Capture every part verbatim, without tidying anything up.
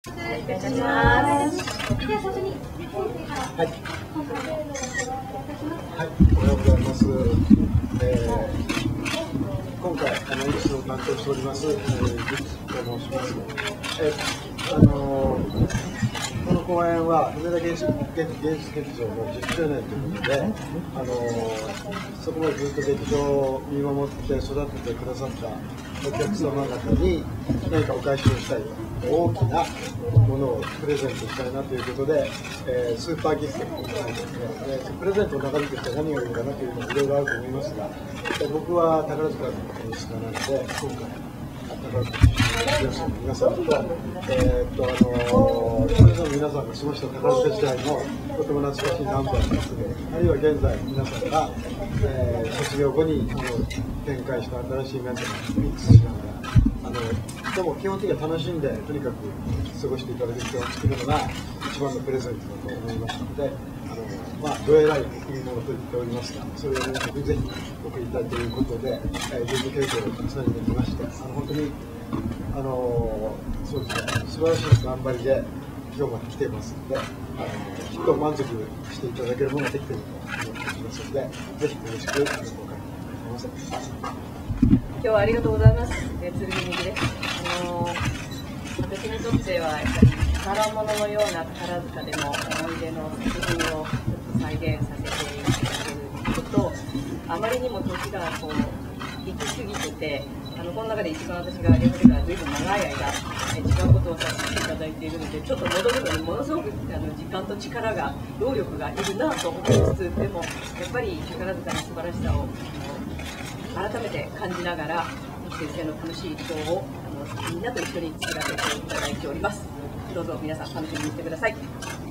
お願いいたします。では最初にはい。はい、おはようございます。えー、今回あの演出を担当しております、えー、ギツと申します。えー、あのー、この公演は梅田芸術芸術劇場のじゅっしゅうねんということで、あのー、そこまでずっと劇場を見守って育ててくださったお客様方に何かお返しをしたい大きなものをプレゼントしたいなということで、えー、スーパーギフトをですね、えー、プレゼントの中身として何がいいのかなというのもいろいろあると思いますが、えー、僕は宝塚の演出家なので、今回宝塚の皆さんと、えー、っとあのー、それぞれ皆さんが過ごした宝塚時代のとても懐かしいナンバーですね、あるいは現在皆さんが、えー、卒業後にあの展開した新しい面とミックスしながら、あのでも基本的には楽しんでとにかく過ごしていただける人を作るのが一番のプレゼントだと思いましたので、あのまあどえらい贈り物と言っておりますが、それを皆さんにぜひ送りたいということで、えー、芸術経験をつなげてきまして、あの本当にあのそうですね、素晴らしい頑張りで今日まで来ていますので、あのきっと満足していただけるものができていると思っていますので、ぜひよろしくお願いします。 今日はありがとうございます。えー、剣右です。あのー、私にとってはやっぱり宝物のような宝塚での思い出の作品を再現させていただけることと、あまりにも時がこう行き過ぎてて、あのこの中で一番私がやってからずいぶん長い間、違うことをさせていただいているので、ちょっと戻るのにものすごくあの時間と力が、労力がいるなと思いつつ、でもやっぱり宝塚の素晴らしさを改めて感じながら、先生の楽しいショーをあのみんなと一緒に作らせていただいております。どうぞ皆さん楽しみにしてください。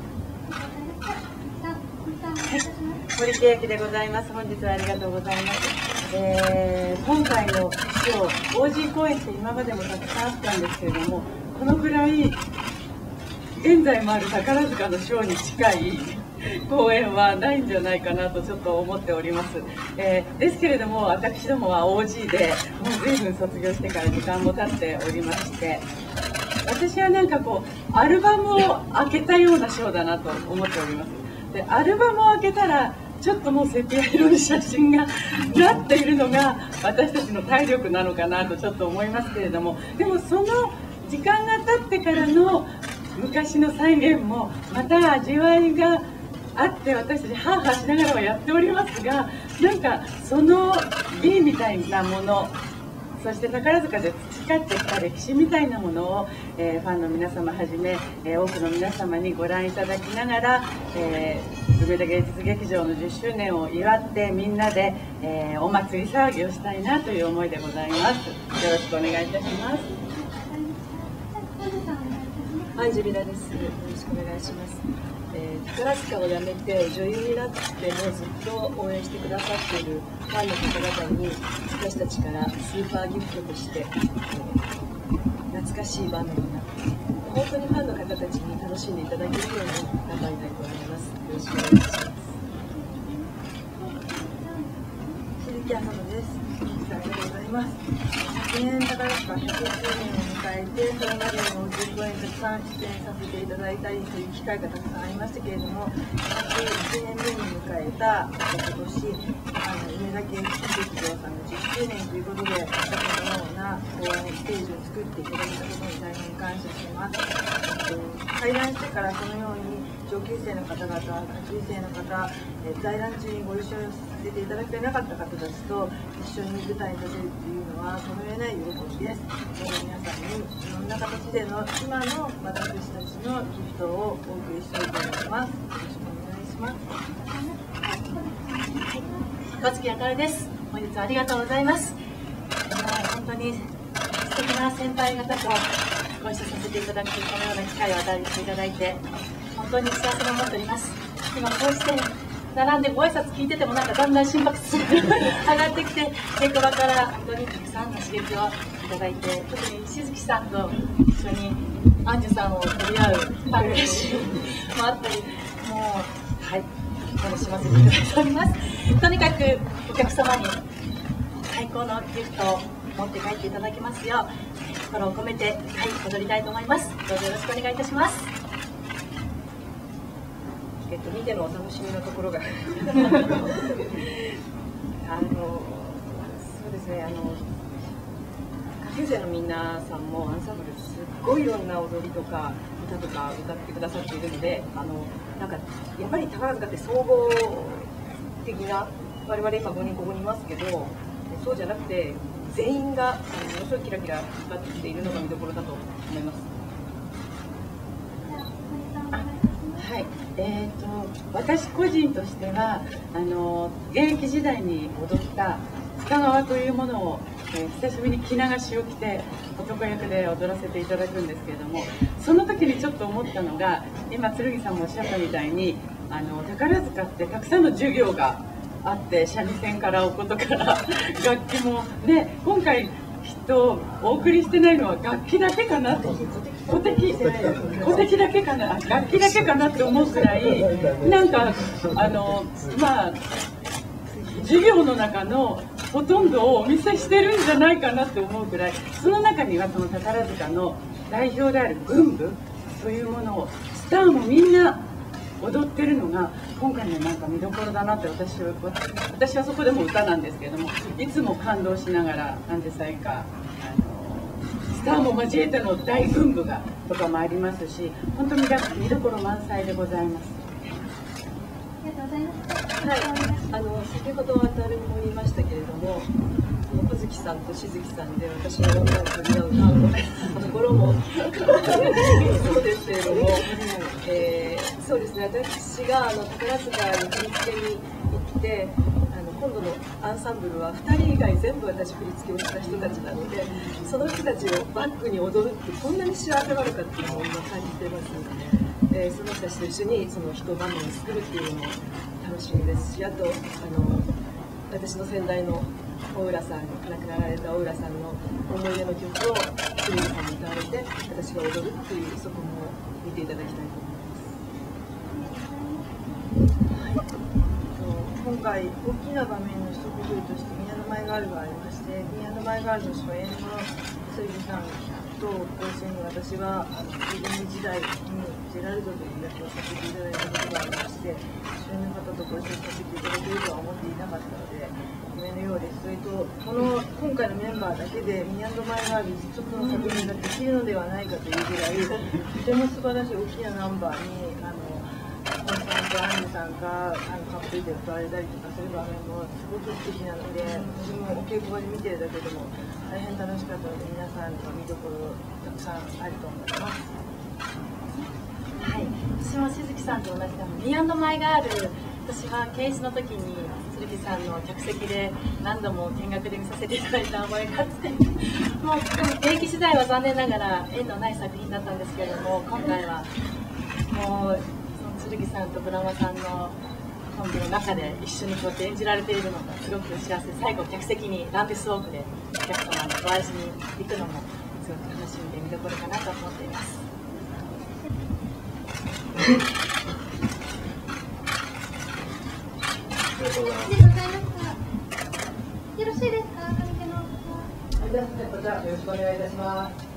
堀木駅でございます。本日はありがとうございます。えー、今回のショー、オージー 公演って今までもたくさんあったんですけれども、このぐらい現在もある宝塚のショーに近い公演はないんじゃないかなとちょっと思っております。えー、ですけれども、私どもは オージー でもう随分卒業してから時間も経っておりまして、私はなんかこうアルバムを開けたようなショーだなと思っております。でアルバムを開けたらちょっともうセピア色に写真がなっているのが私たちの体力なのかなとちょっと思いますけれども、でもその時間が経ってからの昔の再現もまた味わいがあって、私たちハーハーしながらはやっておりますが、なんかその美みたいなもの、そして宝塚で培ってきた歴史みたいなものを、えー、ファンの皆様はじめ、えー、多くの皆様にご覧いただきながら、えー、梅田芸術劇場のじゅっしゅうねんを祝ってみんなで、えー、お祭り騒ぎをしたいなという思いでございます。よろしくお願いいたします。 はい、ジュビラです。よろしくお願いします。えー、宝塚を辞めて女優になってもずっと応援してくださっているファンの方々に、私たちからスーパーギフトとして、えー、懐かしいバナナになって、本当にファンの方たちに楽しんでいただけるように頑張りたいと思います。よろしくお願いします。 鈴木あさのです。ありがとうございます。昨年宝塚ひゃくしゅうねんを迎えて、それまでのじゅっ公演たくさん出演させていただいたりという機会がたくさんありましたけれども、ひゃくいちねんめに迎えた今年、あの梅田芸術劇場さんのじゅっしゅうねんということで、このような公演ステージを作っていただいたことに大変感謝しています。開壇してからこのように上級生の方々、下級生の方、え在覧中にご一緒させていただけなかった方たちと一緒に舞台に立てるというのはその上ない喜びです。皆さんにいろんな形での今の私たちのギフトをお送りしたいと思います。よろしくお願いします。 小月あかるです。本日はありがとうございます。本当に素敵な先輩方とご一緒させていただくこのような機会を与えていただいて本当に幸せに思っております。今こうして並んでご挨拶聞いててもなんかだんだん心拍数が上がってきて、稽古場から本当にたくさんの刺激をいただいて、特に静木さんと一緒にアンジュさんを取り合うパッケージもあったり、もうはい楽しませていただいております。とにかくお客様に最高のギフトを持って帰っていただきますよう心を込めて、はい、踊りたいと思います。どうぞよろしくお願いいたします。 えっと、見てのお楽しみのところがあのそうですね、あの下級生の皆さんもアンサンブルすっごいいろんな踊りとか歌とか歌ってくださっているので、あのなんかやっぱり宝塚って総合的な、我々今ごにんここにいますけど、そうじゃなくて全員があのものすごいキラキラ光っているのが見どころだと思います。 はい、えーと、私個人としてはあの現役時代に踊った深川というものを、えー、久しぶりに着流しを着て男役で踊らせていただくんですけれども、その時にちょっと思ったのが、今剣さんもおっしゃったみたいにあの宝塚ってたくさんの授業があって、三味線からお琴から楽器もで、今回きっとお送りしてないのは楽器だけかなと、古敵古敵だけかな、楽器だけかなって思うくらい、なんかあのまあ授業の中のほとんどをお見せしてるんじゃないかなって思うくらい、その中にはその宝塚の代表である群舞というものをスターもみんな踊ってるのが今回のなんか見どころだなって、私は私はそこでも歌なんですけれども、いつも感動しながら、なんでさえかあのスターも交えての大群舞がとかもありますし、本当に見どころ満載でございます。 はい、あの先ほど渡るも言いましたけれども、小月さんとしずきさんで私の音楽に合うなところもそうですけれども、えー、そうですね、私があの宝塚に振り付けに行って、あの今度のアンサンブルはふたり以外全部私振り付けをした人たちなので、その人たちをバックに踊るってこんなに幸せなのかっていうのを今感じていますので、えー、その人たちと一緒にその一場面を作るっていうのも楽しみですし、あとあの私の先代の大浦さん、亡くなられた大浦さんの思い出の曲を鶴見さんに歌われて、私が踊るっていう、そこも見ていただきたいと思います。はい、 今回大きな場面の一工夫として宮の前ガールがありまして、宮の前ガールの初演の鶴見さんとご一緒に私は子供時代にジェラルドという役をさせていただいたことがありまして、主演の方とご一緒にさせていただけるとは思っていなかったので夢のようです。それとこの今回のメンバーだけで宮の前ガール一つの作品ができるのではないかというぐらい、とても素晴らしい大きなナンバーにあの本さんとアンジュさんがあのカップリで歌われたりとかする場面もすごく素敵なので、私もお稽古場で見てるだけでも大変楽しかったので、皆さんの見どころたくさんあると思います。 はい、私もしずきさんと同じで、ミー&マイガール、私はケースの時に剣さんの客席で何度も見学で見させていただいた思いがあって、もう現役時代は残念ながら縁のない作品だったんですけれども、今回はもうその剣さんとブラマさんのコンビの中で一緒にこうやって演じられているのがすごく幸せ。最後客席にランペスウォークでお客様にご愛しに行くのもすごく楽しみで見どころかなと思っています。 ありがとうございました。よろしいですか、上手の。 はい、じゃあよろしくお願いいたします。